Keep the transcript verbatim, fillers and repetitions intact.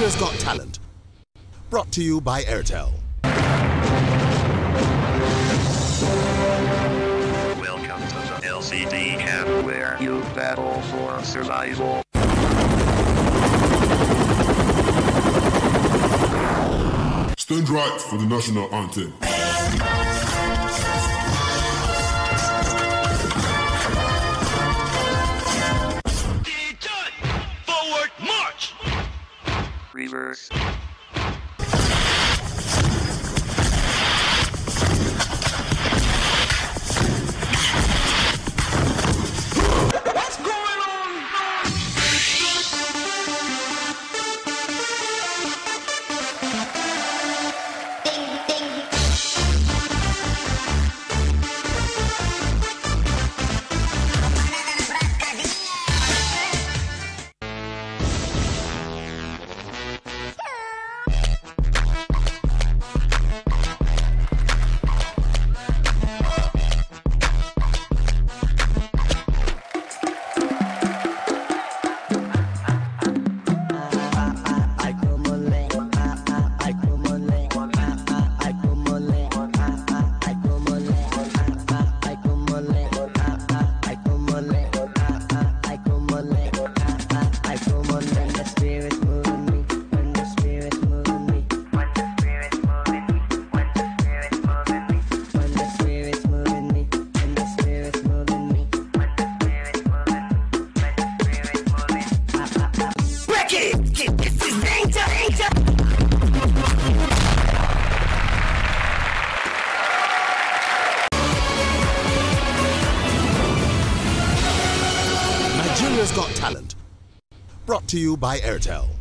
Nigeria's Got Talent. Brought to you by Airtel. Welcome to the L C D camp where you battle for survival. Stand right for the national anthem. Forward march! Reverse. What's going on? Nigeria's Got Talent. Brought to you by Airtel.